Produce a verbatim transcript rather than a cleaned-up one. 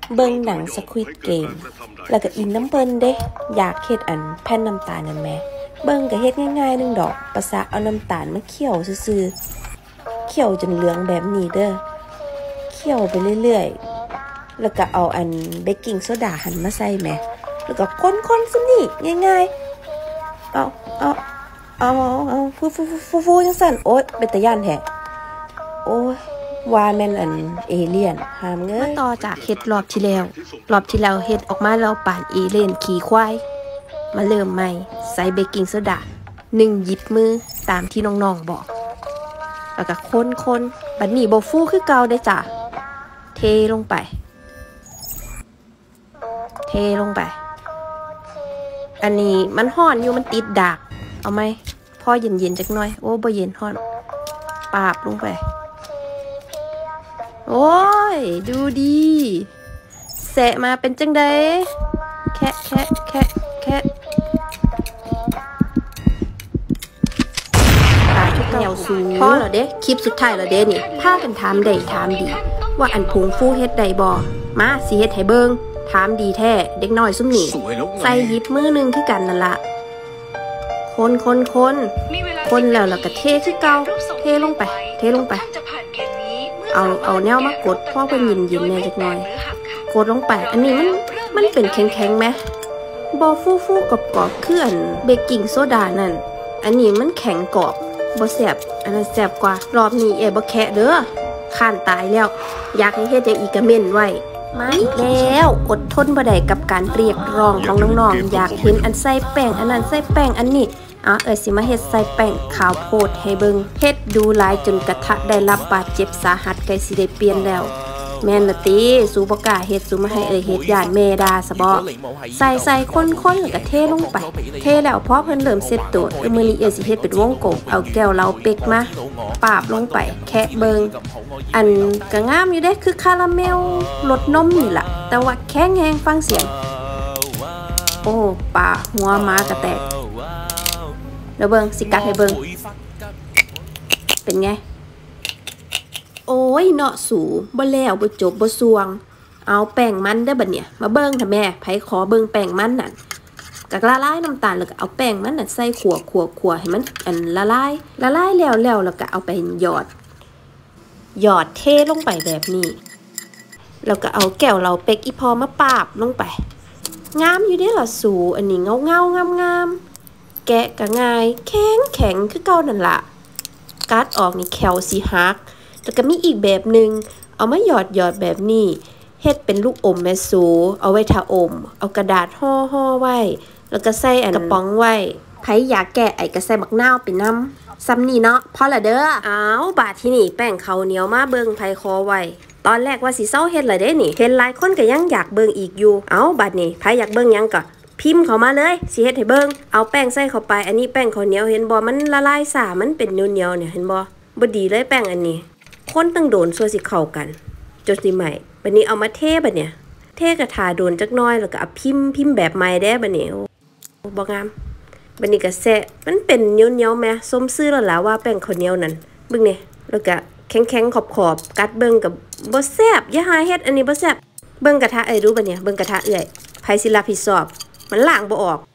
เบิ่งหนัง Squid Game แล้วก็อินน้ำเพิ่นเด้อยากเฮ็ดอันแผ่นน้ำตาลนั่นแหมเบิ่งก็เฮ็ดง่ายๆนึงดอกประสาเอาน้ำตาลมาเคี่ยวซื่อๆเคี่ยวจนเหลืองแบบนี้เด้อเคี่ยวไปเรื่อยๆแล้วก็เอาอันเบกกิ้งโซดาหั่นมาใส่แหมแล้วก็คนๆซะนี่ง่ายๆเอาเอาเอาเอาฟูๆๆๆจังซั่นโอ๊ยเป็นตาย้านแท้โอ๊ยว่าแม่นอันเอเลี่ยนหามเงยมาต่อจากเฮ็ดรอบที่แล้วรอบที่แล้วเฮ็ดออกมาแล้วป่านเอเลี่ยนขี่ควายมาเริ่มใหม่ใส่เบกกิ้งโซดาหนึ่งหยิบมือตามที่น้องๆบอกแล้วก็คนๆบัดนี้บ่ฟูคือเก่าได้จ้ะเทลงไปเทลงไปอันนี้มันร้อนอยู่มันติดดากเอาไหมพอเย็นๆจักหน่อยโอ้บ่เย็นร้อนปาบลงไปโอ้ยดูดีแสะมาเป็นจังไดแคะแคะแคะแคะตาชุดแนวสูงพอเหรอเด้คลิปสุดท้ายเหรอเด้นี่พากันถามได้ถามดีว่าอันผงฟูเฮ็ดได้บ่มาสิเฮ็ดให้เบิ่งถามดีแท้เด็กน้อยซุ่มนี่ใส่หยิบมือนึงคือกันนั่นล่ะคนคนคนคนแล้วแล้วก็เทคือเก่าเทลงไปเทลงไปเอาเอาแนวมากดพ่อเป็นยินยินแน่จักหน่อยกดลงไปอันนี้มันมันเป็นแข็งแข็งไหมบอฟูฟูกรอบกรอบเคลื่อนเบกกิ้งโซดานั่นอันนี้มันแข็งกรอบบอแสบอันนั้นแสบกว่ารอบนี้เอ๋บอแคะเด้อข้านตายแล้วอยากให้เฮ็ดอย่างอีกกระเม่นไว้มาอีกแล้วอดทนบ่ได้กับการเรียกร้องของน้องๆอยากเห็นอันใส่แป้งอันนั้นใส่แป้งอันนี้อ๋อเอ๋ยสิมาเฮ็ดใส่แป้งขาวโพดให้เบิ่งเฮ็ดดูหลายจนกระทะได้รับบาดเจ็บสาหัสใกล้สิได้เปลี่ยนแล้วแม่นละติสูบ่กล้าเฮ็ดสูมาให้เอ๋ยเฮ็ดย่านแม่ด่าซะบ่ใส่ใส่คนๆแล้วก็เทลงไปเทแล้วพอเพิ่นเริ่มเสร็จตัวเออมื้อนี้เอ๋ยสิเฮ็ดเป็นวงกลมเอาแก้วเหล้าเป๊กมาปาบลงไปแคะเบิ่งอันก็งามอยู่เด้คือคาราเมลรสนมนี่ล่ะแต่ว่าแข็งแฮงฟังเสียงโอ้ป่าหัวม้ากระแตกแล้วเบิ่งสิกัดให้เบิ่งเป็นไงโอ้ยเนาะสูบ่แล้วบ่จบบ่สวงเอาแป้งมันเด้อบัดเนี่ยมาเบิ่งค่ะแม่ไผขอเบิ่งแป้งมันน่ะกะละลายน้ำตาลแล้วก็เอาแป้งมันน่ะใส่ขั่วขั่วขั่วให้มันอันละลายละลายแล้วแล้วแล้วก็เอาไปหยอดหยอดเทลงไปแบบนี้แล้วก็เอาแก้วเราเป็กอีพอมาปาบลงไปงามอยู่เด้อล่ะสูอันนี้เงาเงางามๆแกะก็ง่ายแข็งแข็งคือเก่านั่นล่ะกัดออกนี่แขวสิหักแล้วก็มีอีกแบบนึงเอามาหยอดหยอดแบบนี้เฮ็ดเป็นลูกอมแม่สูเอาไว้ทาอมเอากระดาษห่อห่อไว้แล้วก็ใส่อันกระป๋องไว้ไผอยากแกะไอ้ก็ใส่บักนาวไปนำซ้ำนี่เนาะพอละเด้ออ้าวบาดที่นี่แป้งข้าวเหนียวมาเบิ่งไผคอไว้ตอนแรกว่าสิเซาเฮ็ดละเด้นี่เห็นหลายคนก็ยังอยากเบิ่งอีกอยู่เอ้าบาดนี้ไผอยากเบิ่งหยังก็พิมพ์เข้ามาเลยสิเฮ็ดให้เบิ่งเอาแป้งใส่เข้าไปอันนี้แป้งข้าวเหนียวเห็นบ่มันละลายซ่ามันเป็นเหนียวๆเนี่ยเห็นบ่บ่ดีเลยแป้งอันนี้คนตั้งโดนซัวสิเข้ากันจนสิใหม่บัดนี้เอามาเทบัดเนี่ยเทกระถาโดนจักน้อยแล้วก็เอาพิมพ์พิมพ์แบบใหม่ได้บัดนี้บ่งามบัดนี้ก็แซะมันเป็นเหนียวๆแม่สมซื่อแล้วล่ะว่าแป้งข้าวเหนียวนั่นเบิ่งนี่แล้วก็แข็งๆขอบๆกัดเบิ่งก็บ่แซ่บอย่าหาเฮ็ดอันนี้บ่แซ่บเบิ่งกระทะเอ้ยดูบัดเนี่ยเบิ่งกระทะเอื้อยไผสิรับผิดชอบมันล้างบ่ออก